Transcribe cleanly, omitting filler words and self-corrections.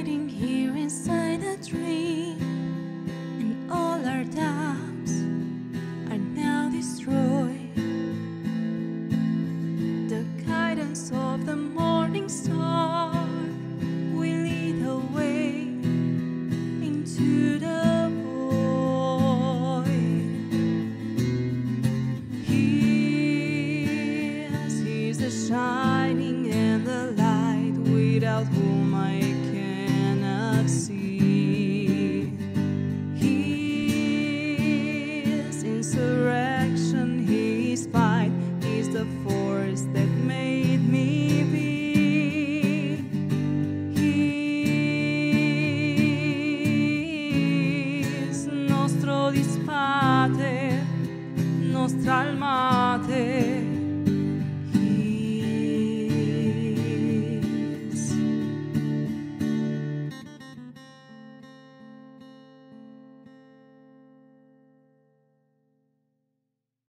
hiding here inside a dream, and all our doubts are now destroyed. The guidance of the morning star will lead the way into the void. He's the shining and the light, without whom I cannot see. His insurrection, His fight, is the force that made me be. He is nostro disparte, nostra almate.